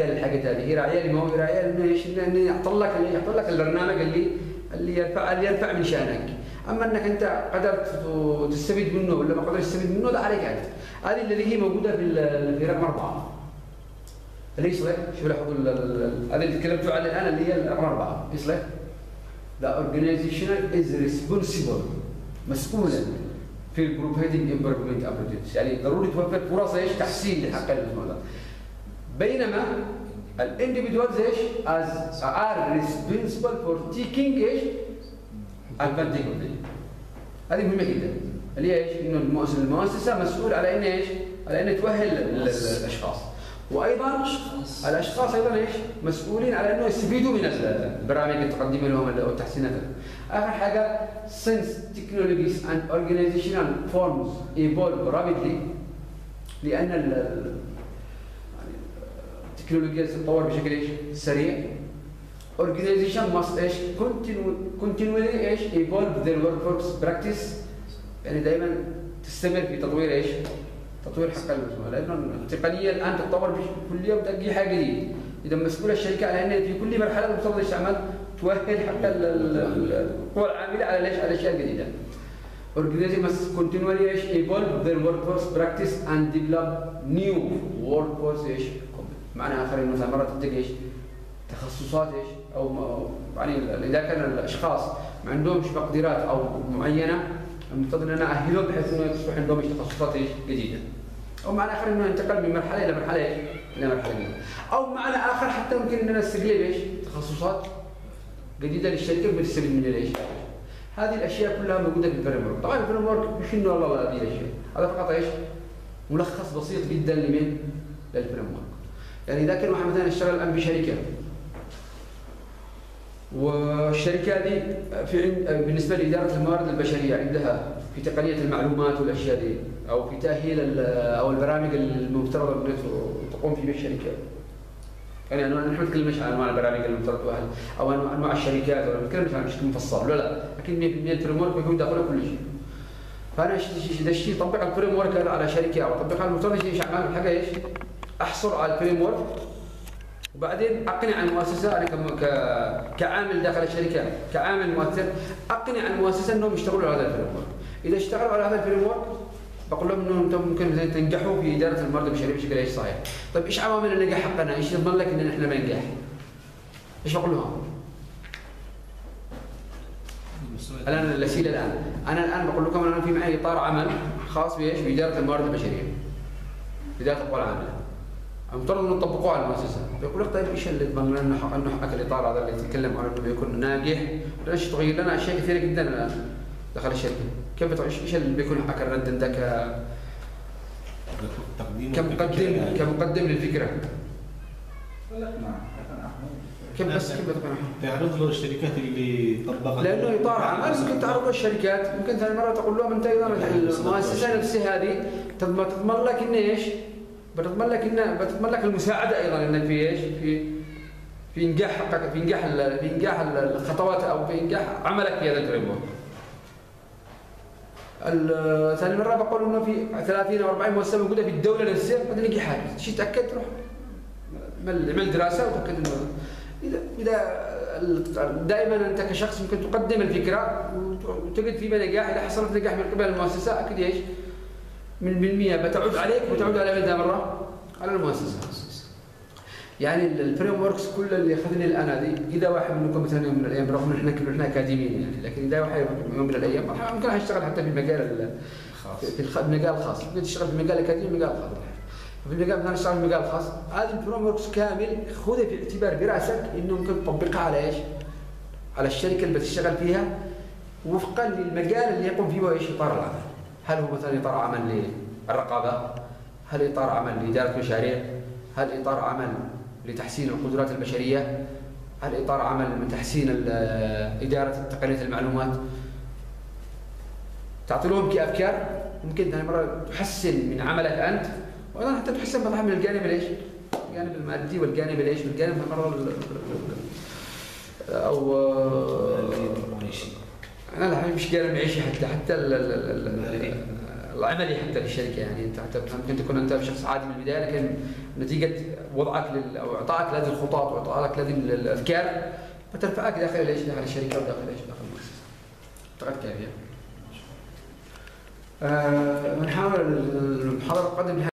راعيه للحاجات هذه، هي راعيه لما هو راعيه انه ايش؟ انه يحط لك البرنامج اللي يرفع من شانك. اما انك انت قدرت تستفيد منه ولا ما قدرت تستفيد منه ده عليك انت. هذه اللي هي موجوده في رقم 4. اللي يصلح شوف لاحظوا هذا اللي تكلمتوا عنه الان اللي هي رقم 4 يصلح. The organizational is responsible مسؤولا في البروفايدنج امبروفمنت opportunities، يعني ضروري توفر فرص ايش؟ تحسين لحق الموضوع. بينما الانديفيدوالز ايش؟ as are responsible for taking ايش؟ advantage of it. هذه مهمه جدا اللي هي ايش؟ انه المؤسسه مسؤول على ان ايش؟ على ان تؤهل الاشخاص. وايضا الاشخاص ايضا ايش؟ مسؤولين على انه يستفيدوا من البرامج اللي تقدمها لهم او التحسينات. اخر حاجه since technologies and organizational forms evolve rapidly، لان التكنولوجيا تتطور بشكل ايش؟ سريع. organization must ايش؟ continually ايش؟ evolve their workforce practice، يعني دائما تستمر في تطوير ايش؟ تطوير حق المسؤول، لانه التقنيه الان تتطور كل يوم تلقي حاجه جديده. اذا مسؤول الشركه على ان في كل مرحله المفترض تعمل تؤهل حق القوى العامله على ليش؟ على الاشياء الجديده. Organization must continually ايش؟ evolve their workforce practice and develop new workforce ايش؟ معنى اخر انه مثلا مرات تلقى ايش؟ تخصصات ايش؟ او يعني اذا كان الاشخاص ما عندهمش مقدرات او معينه المفترض ان انا اهلهم بحيث انه يصبح عندهم تخصصات ايش؟ جديده. او معنى اخر انه ينتقل من مرحله الى مرحله ايش؟ الى مرحله جديده. او معنى اخر حتى ممكن اننا نستغل ايش؟ تخصصات جديده للشركه بنستفيد منها ايش؟ هذه الاشياء كلها موجوده في الفريم ورك. طبعا الفريم ورك مش انه والله هذه الاشياء، هذا فقط ايش؟ ملخص بسيط جدا لمن؟ للفريم ورك. يعني اذا كان واحد مثلا يشتغل الان بشركه والشركه دي بالنسبه لاداره الموارد البشريه عندها في تقنيه المعلومات والاشياء دي او في تاهيل او البرامج المفترض ان تقوم فيها الشركه. يعني نحن ما نتكلمش عن انواع البرامج المفترض تؤهل او انواع الشركات ولا ما نتكلمش عن بشكل مفصل، لا لكن 100% الفريم ورك بيكون داخله كل شيء. فانا اذا الشيء طبق الفريم ورك على شركه او طبق على المفترض ايش اعمل حاجه ايش؟ احصل على الفريم ورك وبعدين اقنع المؤسسه انا كعامل داخل الشركه كعامل مؤثر اقنع المؤسسه انهم يشتغلوا على هذا الفريم ورك. اذا اشتغلوا على هذا الفريم ورك بقول لهم انه انتم ممكن تنجحوا في اداره الموارد البشريه بشكل ايش صحيح. طيب ايش عوامل النجاح حقنا؟ ايش يضمن لك ان احنا بننجح؟ ايش بقول لهم؟ الان الاسئله انا الان بقول لكم انا في معي اطار عمل خاص بايش؟ باداره الموارد البشريه. اداره القوى العامله. المفترض انه تطبقوه على المؤسسه، بيقول لك طيب ايش اللي يضمن لنا انه حقك الاطار هذا اللي تتكلم عنه انه يكون ناجح؟ ليش تغير لنا اشياء كثيره جدا داخل الشركه؟ كيف ايش اللي بيكون حقك الرد انت كمقدم للفكره؟ كيف بتقنعهم؟ تعرض له الشركات اللي طبقت لانه اطار عمل ممكن تعرض له الشركات، ممكن ثاني مره تقول لهم انت ايضا المؤسسه نفسها هذه تضمن لك ان ايش؟ بتضمن لك المساعده ايضا انك في ايش؟ في انجاح حقك في انجاح الخطوات او في انجاح عملك في هذا الفريم ورك. ثاني مره بقول انه في 30 او 40 مؤسسه موجوده في الدوله نفسها ما تلاقي حاجه، شيء تاكد تروح اعمل دراسه وتاكد انه اذا دائما انت كشخص ممكن تقدم الفكره وتجد في نجاح. اذا حصلت نجاح من قبل المؤسسه اكيد ايش؟ من بالمية بتعود عليك وتعود على مدى مرة على المؤسسة. يعني الفريم وركس كل اللي اخذني الان هذه اذا واحد منكم مثلا يوم من الايام رغم ان احنا اكاديميين يعني، لكن اذا واحد يوم من الايام ممكن يشتغل حتى في المجال في المجال الخاص، ممكن تشتغل في المجال الاكاديمي المجال الخاص. في المجال مثلا اشتغل في المجال الخاص، هذه الفريم وركس كامل خذها في الاعتبار براسك انه ممكن تطبقها على ايش؟ على الشركه اللي بتشتغل فيها وفقا للمجال اللي يقوم فيه ايش؟ اطار العمل. هل هو مثلا اطار عمل للرقابه؟ هل اطار عمل لاداره مشاريع؟ هل اطار عمل لتحسين القدرات البشريه؟ هل اطار عمل لتحسين اداره تقنيه المعلومات؟ تعطي لهم كافكار ممكن ثاني مره تحسن من عملك انت، وايضا حتى تحسن طبعا من الجانب الايش؟ الجانب المادي والجانب الايش؟ والجانب المره او المعيشي. لا مش جانب معيشي حتى العملي حتى للشركه. يعني انت حتى ممكن تكون انت شخص عادي من البدايه، لكن نتيجه وضعك او اعطائك لهذه الخطط واعطائك لهذه الافكار بترفعك داخل داخل الشركه وداخل داخل المؤسسه. اعتقد كافيه. بنحاول المحاضره القادمه